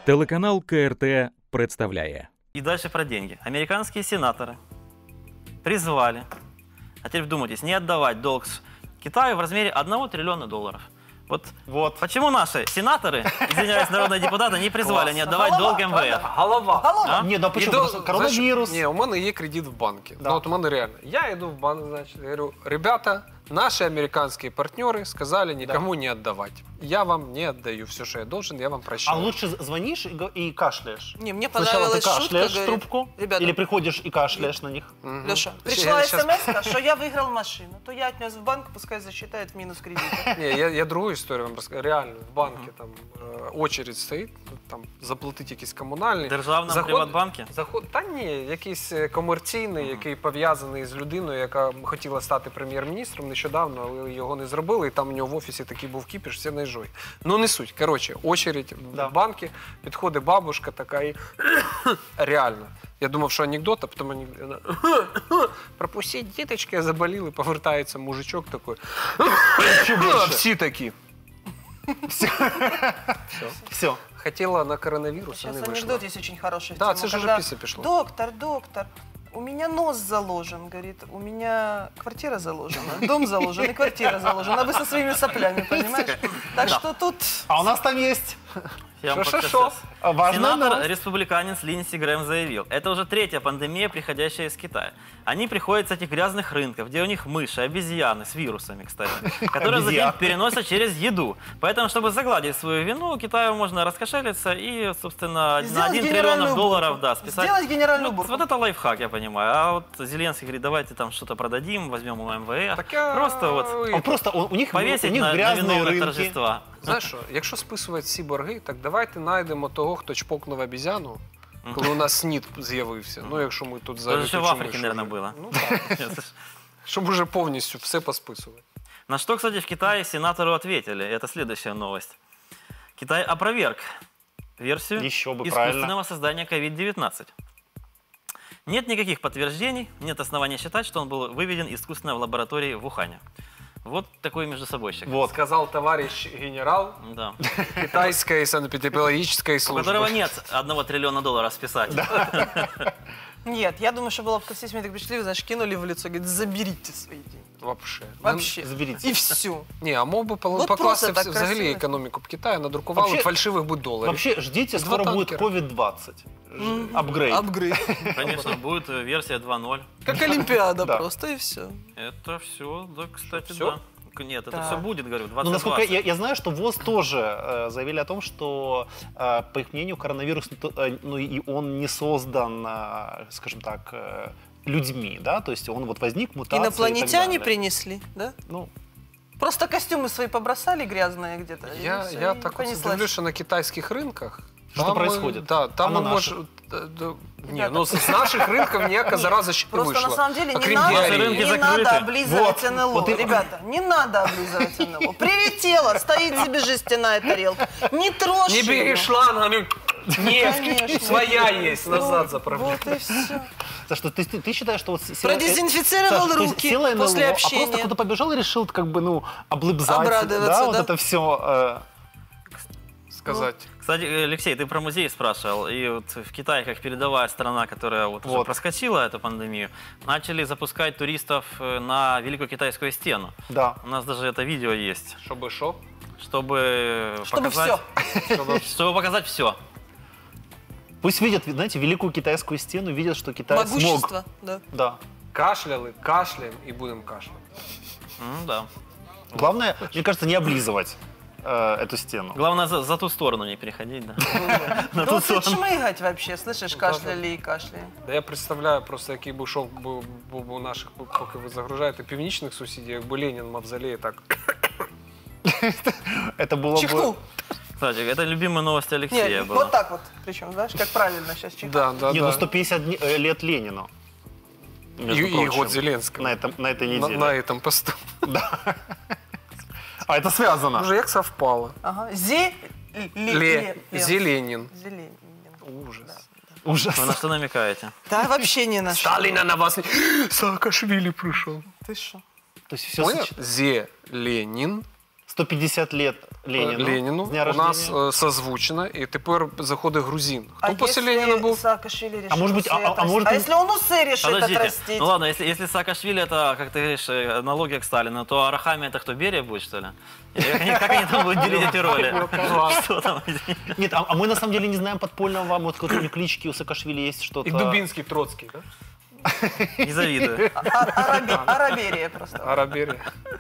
Телеканал КРТ представляє. И дальше про деньги. Американские сенаторы призвали, а теперь вдумайтесь, не отдавать долг Китаю в размере $1 триллиона. Вот почему наши сенаторы, извиняюсь, народные депутаты, не призвали не отдавать долг МВФ? Голова. Ні, да почему? Коронавірус. Ні, у мене є кредит в банке. Да. Ну, от у мене реально. Я иду в банк, значит, говорю, ребята, наши американские партнеры сказали никому не отдавать. Я вам не отдаю все, что я должен, я вам А прощаю. лучше звонишь и кашляешь? Не, мне Сначала понравилась ты кашляешь шутка, в трубку, ребята, или приходишь и кашляешь на них? Леша, пришла смс, что я выиграл машину, то я отнес в банк, пускай засчитает в минус кредита. Не, я другую историю вам расскажу. Реально, в банке там очередь стоїть, там заплатити якісь комунальні. Державному Приватбанку? Та ні, якийсь комерційний, який пов'язаний з людиною, яка хотіла стати прем'єр-міністром нещодавно, але його не зробили, і там у нього в офісі такий був кіпіш, все наїжджають. Ну не суть. Коротше, очередь в банки, підходить бабушка така і реально. Я думав, що анекдот, а потім анекдот. Пропустіть, діточки, заболіли, повертається мужичок такий. Всі такі. Все. Хотела на коронавирус, а не Сейчас вышла. анекдот есть очень хороший. Да, это же писать пришло. Доктор, у меня нос заложен, говорит, у меня квартира заложена, дом заложен и квартира заложена, а вы со своими соплями, понимаешь? Так что тут... А у нас там есть... Я вам Шо-шо-шо. подскажу. Важная Сенатор, новость. республиканец Линдси Грэм заявил, это уже третья пандемия, приходящая из Китая. Они приходят с этих грязных рынков, где у них мыши, обезьяны с вирусами, кстати, которые затем переносят через еду. Поэтому, чтобы загладить свою вину, Китаю можно раскошелиться и, собственно, на $1 триллион списать. Сделать генеральную уборку. Вот это лайфхак, я понимаю. А вот Зеленский говорит, давайте там что-то продадим, возьмем у МВФ. Так Просто вот Просто у них повесить на грязные виновных рынки. торжества. Знаєш що, якщо списувати всі борги, так давайте знайдемо того, хто чпокнув обізяну, коли у нас СНІД з'явився. Ну, якщо ми тут Это же еще в Африке, наверное, было. Ну так, щоб уже повністю все посписувати. На что, кстати, в Китае сенатору ответили. Это следующая новость. Китай опроверг версию Еще бы, искусственного правильно. создания COVID-19. Нет никаких подтверждений, нет основания считать, что он был выведен искусственно в лаборатории в Ухане. Вот такой междусобойщик. Вот. Сказав товарищ генерал Да. китайской санэпидемиологической У службы. которого нет $1 триллиона списать. Нет, я думаю, что было бы все мне так пришли, знаешь, кинули в лицо, говорит, заберите свои деньги. Вообще. Вообще. Заберите. И все. Ні, а мов би Вот покласти просто так взагалі красиво. економіку б Китаю, надрукували Вообще- фальшивих би доларів. Вообще, ждите, Два скоро будет танкера. COVID-20. Апгрейд. Апгрейд. Конечно, будет версия 2.0. Как Олимпиада Да. просто, и все. Это все, да, кстати, Всё? да. Нет, это Да. все будет, говорю, Ну, 2020. насколько я знаю, что ВОЗ тоже заявили о том, что, по их мнению, коронавирус, ну, и он не создан, скажем так, людьми, да, то есть он вот возник, мутации и так Инопланетяне далее. принесли, да? Ну, Просто костюмы свои побросали грязные где-то. и Я всё, и так от понеслась. дивлюся, що на китайських ринках. Что там, происходит? Да, там А мы на можем... Не, ну с наших рынков ніяка зараза ще не Просто вийшла. на самом деле Окрім не надо, диареї. рынки не закрыты. надо облизывать Вот, НЛО. вот и- Ребята, не надо облизывать НЛО. Прилетела, стоит себе жестяная тарелка. Не трожь Не бери её. шланг, они... Нет, Конечно. своя есть, назад заправляй. Вот и все. за что ты считаешь, что вот сила... Продезинфицировал Саша, то есть руки сила НЛО, после а общения. просто кто-то побежал и решил как бы, ну, облыбзать, Обрадоваться, вот да. это все... Сказать. Кстати, Алексей, ты про музей спрашивал. И вот в Китае, как передовая страна, которая вот уже Вот. проскочила эту пандемию, начали запускать туристов на Великую Китайскую стену. Да. У нас даже это видео есть, Чтобы шо? чтобы Чтобы показать, чтобы показать все. Пусть видят, знаете, Великую Китайскую стену, видят, что Китай смог. Могущество, да. Да. Кашляли, кашляем и будем кашлять. Да. Главное, мне кажется, не облизывать эту стену. Главное, за ту сторону не переходить, да. На ту Тут и сторону. шмыгать вообще, слышишь, кашляли и кашляли. Да я представляю просто, який би шок був у наших, поки ви загружаєте північних сусідів, якби Ленін в мавзолеї так. Это было бы... Чихнул. Кстати, это любимая новость Алексея Нет, была. вот так вот. Причем, знаешь, как правильно сейчас чихнуть. Да, да, Не, да. ну 150 лет Ленину. между И прочим, год Зеленского. на этой неделе. На этом посту. А это связано. Уже як совпало. Ага. Зеленин. Зеленин. Ужас. Ужас. Вы на что намекаете? Да, вообще не на что. Сталина на вас не... Саакашвили пришел. Ты что? То есть все Понял? Зеленин. 150 лет Леніну. З дня У нас рождения. созвучно, і тепер заходить грузин. Хто після если Леніна був? Саакашвили решил может быть, усы а может отрастить? быть- Если он усы решит Подождите, отрастить? ну ладно, если Саакашвили это, как ты говоришь, аналогия к Сталину, то Арахами это кто, Берия будет, что ли? Как они там будут делить эти роли? Что там? Нет, а мы на самом деле не знаем подпольного вам, вот какой-то клички у Саакашвили есть что-то. І Дубінський, Троцький, да? Не завидую. Араберия просто. Араберія.